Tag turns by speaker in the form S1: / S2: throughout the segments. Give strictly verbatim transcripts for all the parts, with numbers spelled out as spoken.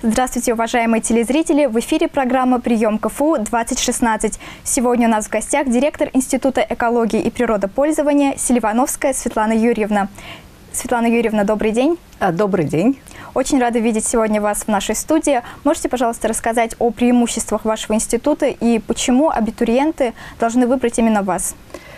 S1: Здравствуйте, уважаемые телезрители! В эфире программа «Прием КФУ двадцать шестнадцать». Сегодня у нас в гостях директор Института экологии и природопользования Селивановская Светлана Юрьевна. Светлана Юрьевна, добрый день.
S2: Добрый день.
S1: Очень рада видеть сегодня вас в нашей студии. Можете, пожалуйста, рассказать о преимуществах вашего института и почему абитуриенты должны выбрать именно вас?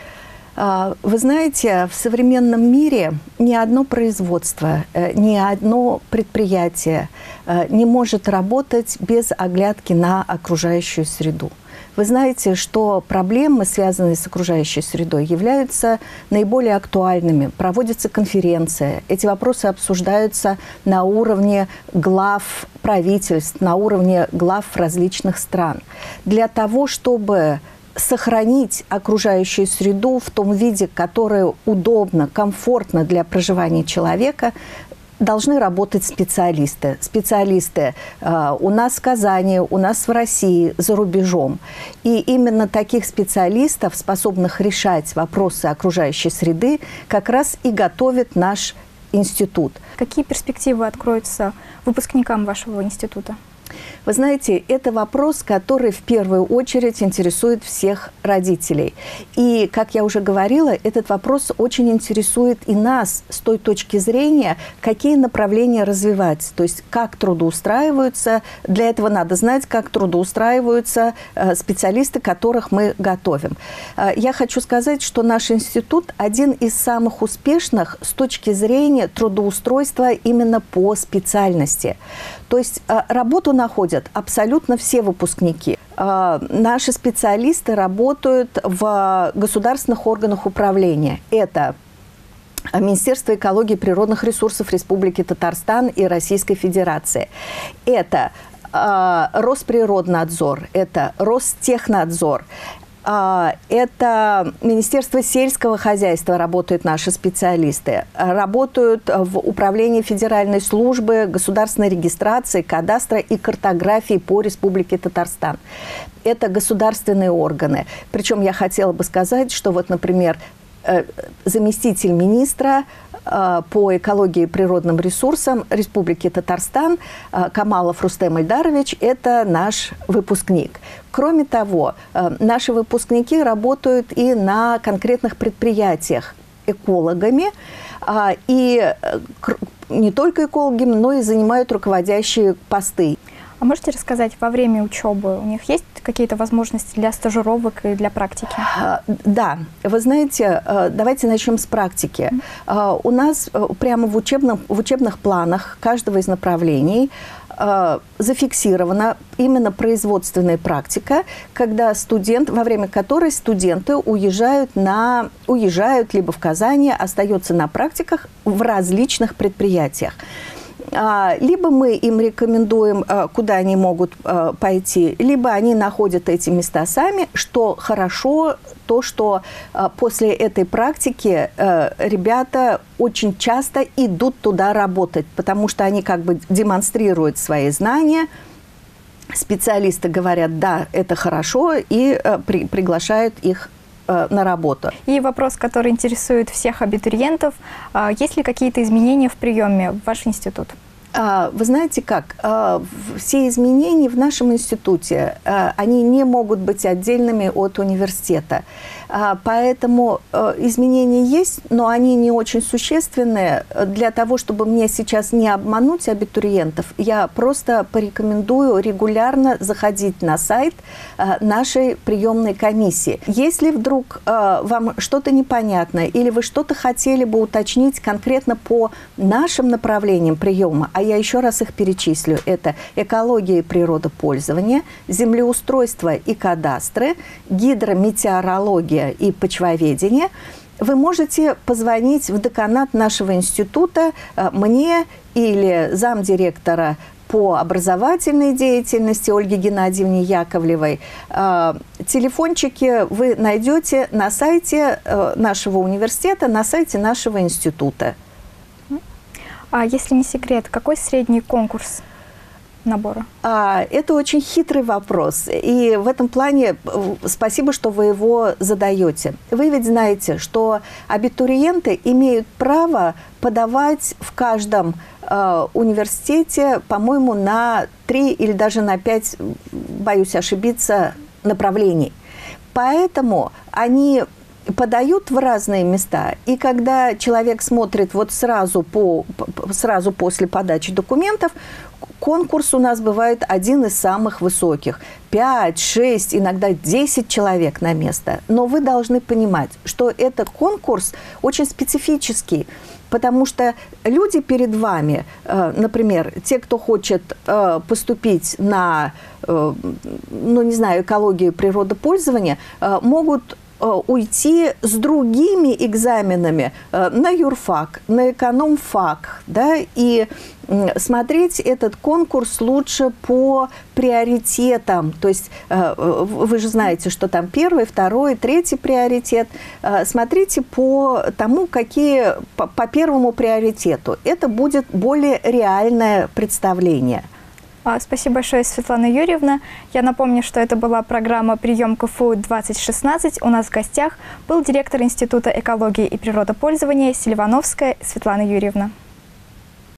S2: Вы знаете, в современном мире ни одно производство, ни одно предприятие не может работать без оглядки на окружающую среду. Вы знаете, что проблемы, связанные с окружающей средой, являются наиболее актуальными. Проводятся конференции. Эти вопросы обсуждаются на уровне глав правительств, на уровне глав различных стран. Для того, чтобы сохранить окружающую среду в том виде, которое удобно, комфортно для проживания человека, должны работать специалисты. Специалисты э, у нас в Казани, у нас в России, за рубежом. И именно таких специалистов, способных решать вопросы окружающей среды, как раз и готовит наш институт.
S1: Какие перспективы откроются выпускникам вашего института?
S2: Вы знаете, это вопрос, который в первую очередь интересует всех родителей. И, как я уже говорила, этот вопрос очень интересует и нас с той точки зрения, какие направления развивать. То есть, как трудоустраиваются. Для этого надо знать, как трудоустраиваются специалисты, которых мы готовим. Я хочу сказать, что наш институт один из самых успешных с точки зрения трудоустройства именно по специальности. То есть работу находят абсолютно все выпускники. Наши специалисты работают в государственных органах управления. Это Министерство экологии и природных ресурсов Республики Татарстан и Российской Федерации. Это Росприроднадзор, это Ростехнадзор. Это Министерство сельского хозяйства, работают наши специалисты. Работают в Управлении Федеральной службы государственной регистрации, кадастра и картографии по Республике Татарстан. Это государственные органы. Причем я хотела бы сказать, что вот, например, заместитель министра по экологии и природным ресурсам Республики Татарстан Камалов Рустем Эльдарович – это наш выпускник. Кроме того, наши выпускники работают и на конкретных предприятиях экологами, и не только экологами, но и занимают руководящие посты.
S1: А можете рассказать, во время учебы у них есть какие-то возможности для стажировок и для практики?
S2: Да. Вы знаете, давайте начнем с практики. Mm-hmm. У нас прямо в, учебном, в учебных планах каждого из направлений зафиксирована именно производственная практика, когда студент, во время которой студенты уезжают, на, уезжают либо в Казани, остаются на практиках в различных предприятиях. Либо мы им рекомендуем, куда они могут пойти, либо они находят эти места сами, что хорошо, то, что после этой практики ребята очень часто идут туда работать, потому что они как бы демонстрируют свои знания, специалисты говорят, да, это хорошо, и при, приглашают их на работу.
S1: И вопрос, который интересует всех абитуриентов. Есть ли какие-то изменения в приеме в ваш институт?
S2: Вы знаете как, все изменения в нашем институте, они не могут быть отдельными от университета. Поэтому изменения есть, но они не очень существенные. Для того, чтобы мне сейчас не обмануть абитуриентов, я просто порекомендую регулярно заходить на сайт нашей приемной комиссии. Если вдруг вам что-то непонятно или вы что-то хотели бы уточнить конкретно по нашим направлениям приема, а я еще раз их перечислю, это экология и природопользование, землеустройство и кадастры, гидрометеорология и почвоведение, вы можете позвонить в деканат нашего института мне или замдиректора по образовательной деятельности Ольге Геннадьевне Яковлевой. Телефончики вы найдете на сайте нашего университета, на сайте нашего института.
S1: А если не секрет, какой средний конкурс набора?
S2: А, это очень хитрый вопрос. И в этом плане спасибо, что вы его задаете. Вы ведь знаете, что абитуриенты имеют право подавать в каждом э, университете, по-моему, на три или даже на пять, боюсь ошибиться, направлений. Поэтому они подают в разные места, и когда человек смотрит вот сразу, по, сразу после подачи документов, конкурс у нас бывает один из самых высоких. пять, шесть, иногда десять человек на место. Но вы должны понимать, что этот конкурс очень специфический, потому что люди перед вами, например, те, кто хочет поступить на, ну, не знаю, экологию и природопользование, могут уйти с другими экзаменами на юрфак, на экономфак, да, и смотреть этот конкурс лучше по приоритетам. То есть вы же знаете, что там первый, второй, третий приоритет. Смотрите по тому, какие по, по первому приоритету. Это будет более реальное представление.
S1: Спасибо большое, Светлана Юрьевна. Я напомню, что это была программа «Прием КФУ двадцать шестнадцать». У нас в гостях был директор Института экологии и природопользования Селивановская Светлана Юрьевна.